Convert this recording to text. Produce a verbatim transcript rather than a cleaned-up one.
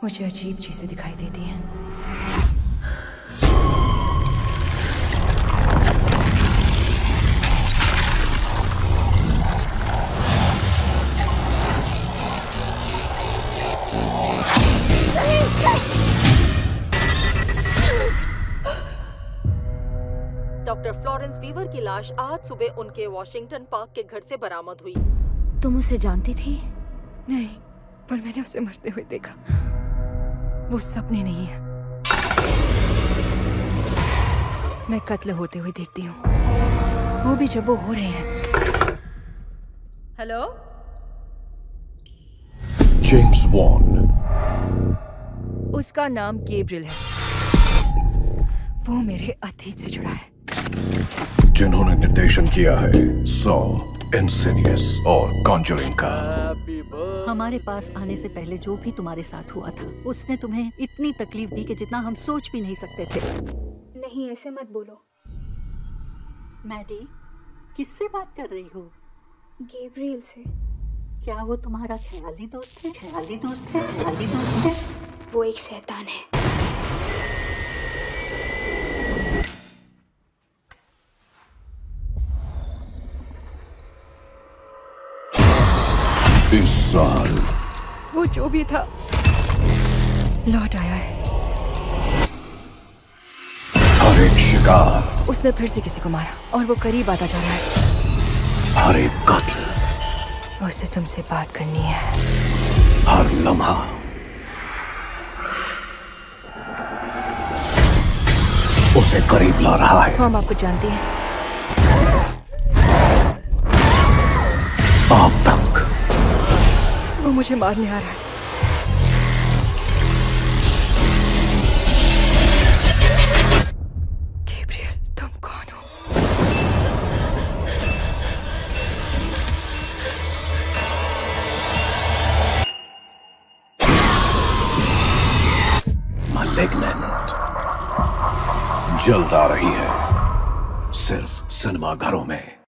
मुझे अजीब चीजें दिखाई देती हैं। डॉक्टर फ्लोरेंस वीवर की लाश आज सुबह उनके वॉशिंगटन पार्क के घर से बरामद हुई। तुम उसे जानती थी? नहीं, पर मैंने उसे मरते हुए देखा। वो सपने नहीं है, मैं कत्ल होते हुए देखती हूँ, वो भी जब वो हो रहे हैं। Hello, James Vaughan. उसका नाम गैब्रियल है। वो मेरे अतीत से जुड़ा है। जिन्होंने निर्देशन किया है सॉ, इंसिडियस और कॉन्जरिंग का। हमारे पास आने से पहले जो भी तुम्हारे साथ हुआ था, उसने तुम्हें इतनी तकलीफ दी कि जितना हम सोच भी नहीं सकते थे। नहीं, ऐसे मत बोलो। मैडी, किससे बात कर रही हो? गैब्रियल से। क्या वो तुम्हारा ख्याली दोस्त है? ख्याली दोस्त है? ख्याली दोस्त है? वो एक शैतान है। इस साल वो जो भी था लौट आया है। हर एक शिकार, उसने फिर से किसी को मारा और वो करीब आता जा रहा है। हर एक कत्ल, उसे तुमसे बात करनी है। हर लम्हा, उसे करीब ला रहा है। हम आपको जानती हैं। आप तक वो मुझे मारने आ रहा है। गैब्रियल, तुम कौन हो? मैलिग्नेंट जल्द आ रही है, सिर्फ सिनेमा घरों में।